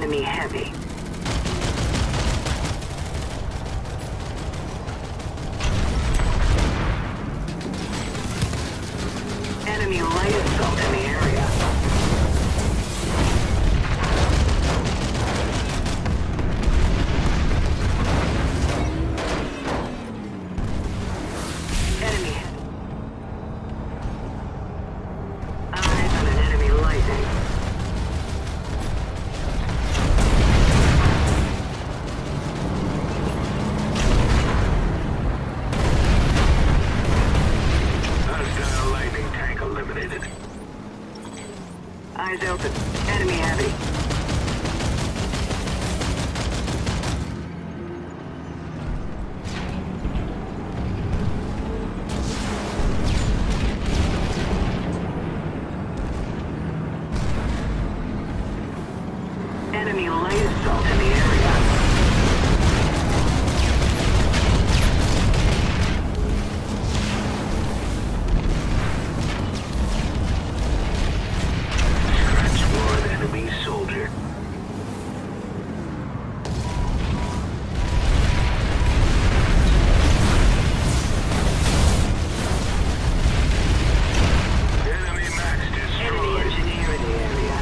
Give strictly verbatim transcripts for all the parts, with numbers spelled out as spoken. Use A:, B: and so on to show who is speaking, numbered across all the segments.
A: enemy heavy. Enemy light assault in the area. Enemy. Eyes on an enemy lightning.
B: Hostile lightning tank eliminated.
A: Eyes open. Enemy heavy. Enemy light assault in the area.
B: Scratch one enemy soldier. Enemy max
A: Enemy
B: destroyed.
A: engineer in the area.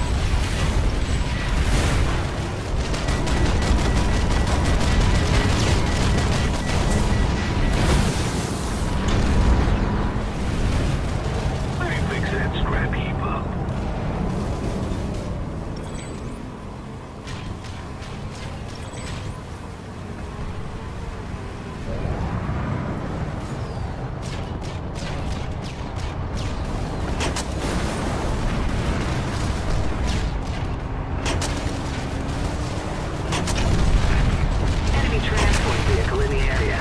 B: Let me fix that scrap heap up.
A: Enemy transport vehicle in the area.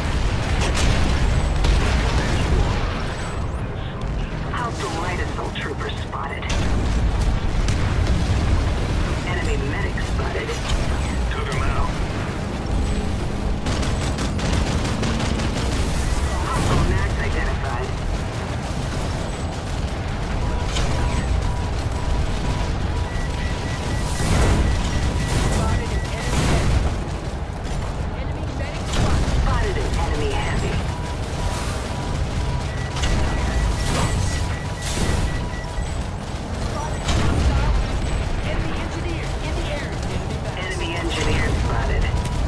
A: Hostile light assault trooper spotted. Enemy medic spotted.
B: Took him out.
A: Hostile max identified. Spotted an enemy heavy. Enemy engineer spotted.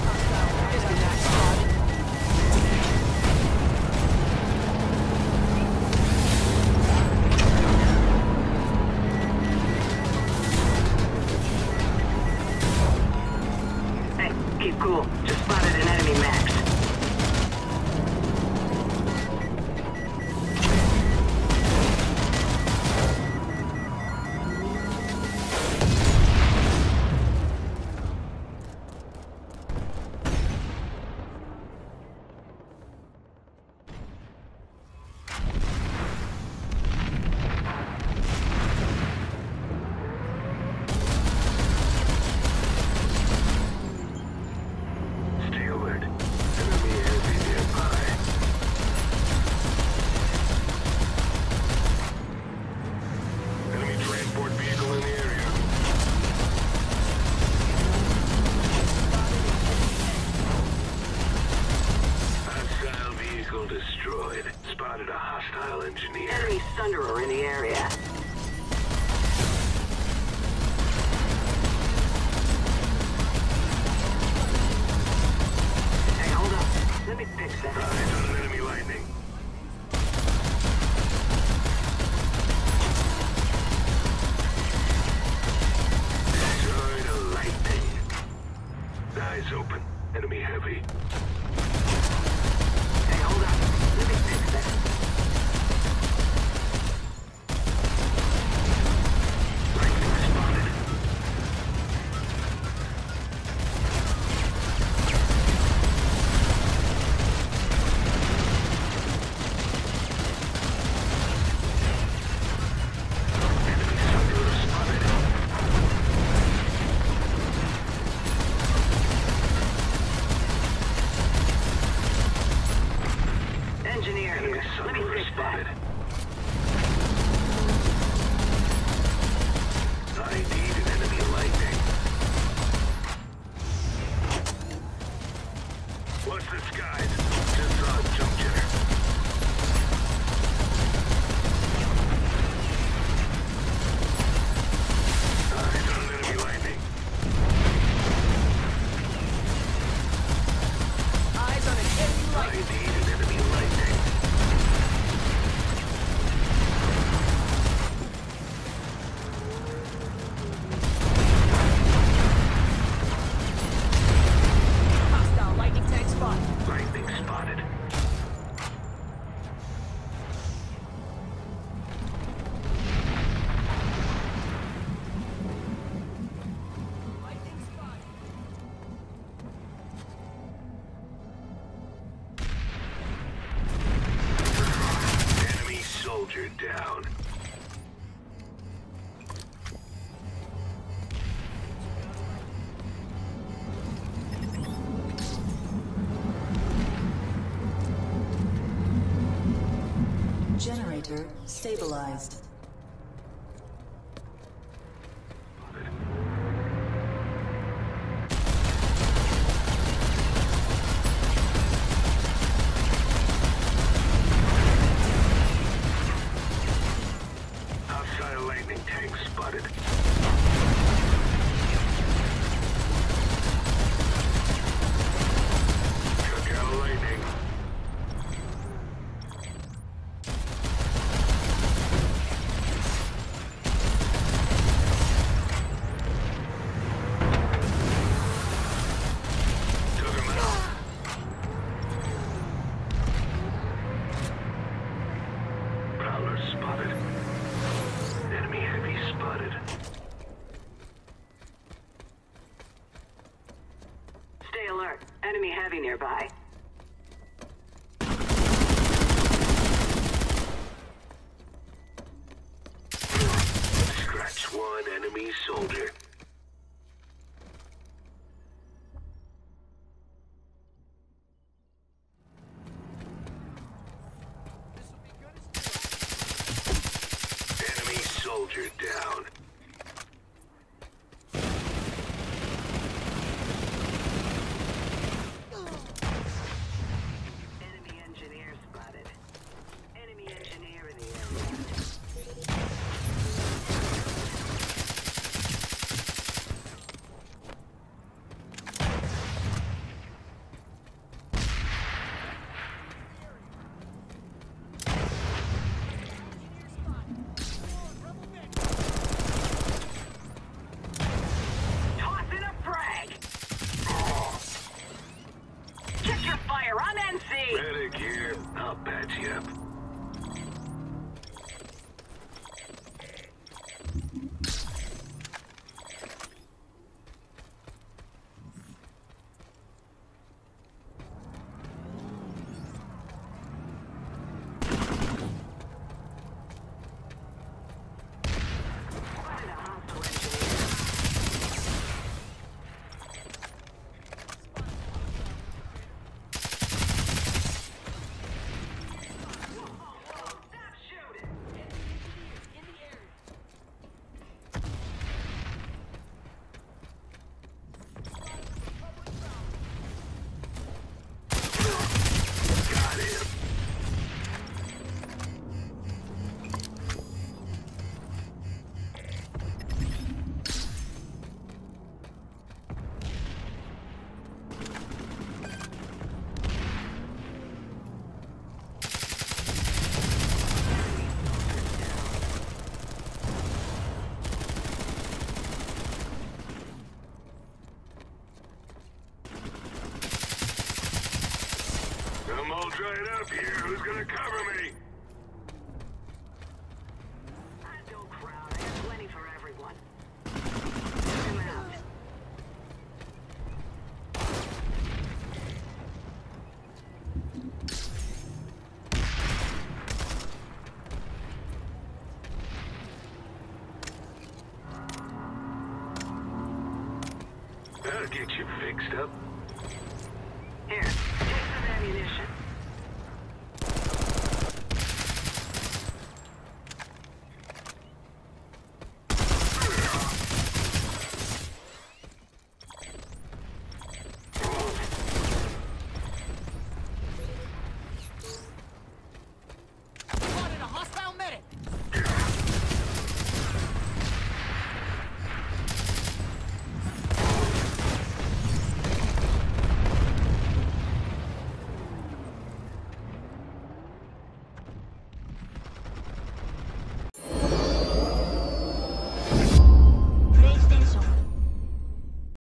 A: Hey, keep cool. Just spotted an enemy max.
B: Stay alert. Enemy heavy nearby. Enemy transport vehicle in the area. Hostile vehicle destroyed. Spotted a hostile engineer.
A: Enemy Thunderer in the area. Hey, hold up. Let me fix that.
B: Eyes on an enemy lightning. Destroyed a lightning. Eyes open. Enemy heavy.
A: Hey, hold up. Let me fix that.
B: Lightning spotted. Enemy Thunderer spotted.
A: Engineer
B: Enemy
A: here. Let me
B: Thunderer
A: fix
B: spotted.
A: that.
B: I need an enemy lightning. Watch the skies. Just saw a jump jetter. Eyes on enemy lightning.
C: Eyes on an enemy
B: I
C: lightning.
B: need an enemy lightning.
C: Hostile lightning tank spotted.
B: Lightning spotted.
C: Lightning spotted.
B: Enemy soldier down.
D: Generator stabilized.
B: Outside lightning tank spotted. Took out lightning. Took him out. Prowler spotted. Enemy heavy spotted.
A: Stay alert. Enemy heavy nearby.
B: Scratch one enemy soldier. Enemy soldier down.
A: Enemy engineer spotted. Enemy engineer in the area. Tossing a frag. Check your fire. I'm N C.
B: Medic here. I'll patch you up.
A: Spotted a hostile engineer. Stop shooting.
B: Got him. I'm all dried up here. Who's gonna cover me?
A: Don't crowd. I have plenty for everyone. Come out.
B: That'll get you fixed up.
A: Here,